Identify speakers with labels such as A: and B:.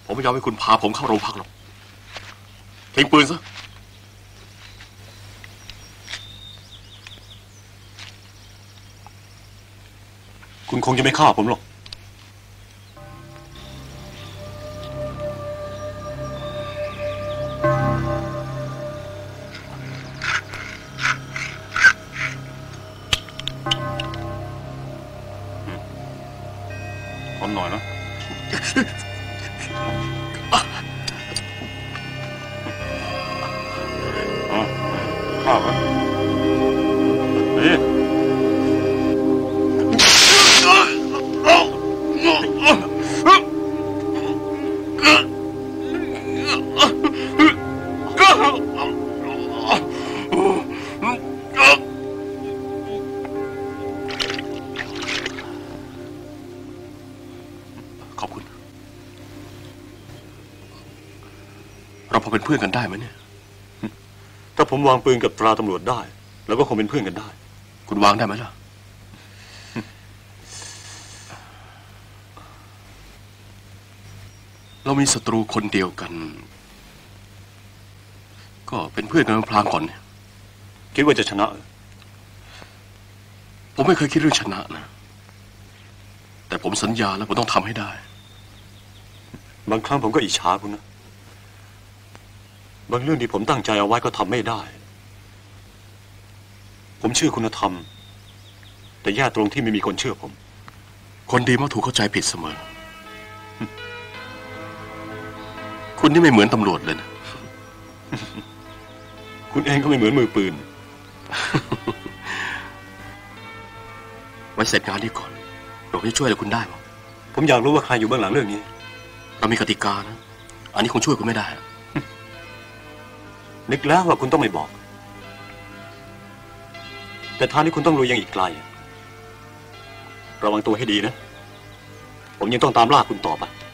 A: ผมไม่ยอมให้คุณพาผมเข้าโรงพักหรอกทิ้งปืนซะ
B: คุณคงจะไม่ฆ่าผมหรอกทนหน่อยนะข้าวไหมนี่
A: ขอบคุณเราพอเป็นเพื่อนกันได้ไหมเนี่ย
B: ถ้าผมวางปืนกับตราตำรวจได้แล้วก็คงเป็นเพื่อนกันได้
A: คุณวางได้ไหมล่ะเรามีศัตรูคนเดียวกันก็เป็นเพื่อนกันพลางก่อนเนี่ย
B: คิดว่าจะชนะ
A: ผมไม่เคยคิดเรื่องชนะนะแต่ผมสัญญาแล้วผมต้องทำให้ได้
B: บางครั้งผมก็อิจฉาคุณนะบางเรื่องที่ผมตั้งใจเอาไว้ก็ทำไม่ได้ผมเชื่อคุณธรรมแต่แย่ตรงที่ไม่มีคนเชื่อผม
A: คนดีมักถูกเข้าใจผิดเสมอคุณนี่ไม่เหมือนตำรวจเลยนะ
B: คุณเองก็ไม่เหมือนมือปืน
A: ไว้เสร็จงานนี้ก่อนเราจะช่วยอะไรคุณได้ไหม
B: ผมอยากรู้ว่าใครอยู่เบื้องหลังเรื่องนี้
A: เรามีกติกานะอันนี้คงช่วยคุณไม่ได้
B: นึกแล้วว่าคุณต้องไม่บอกแต่ทางที่คุณต้องรู้ยังอีกไกลระวังตัวให้ดีนะผมยังต้องตามล่าคุณต่อไป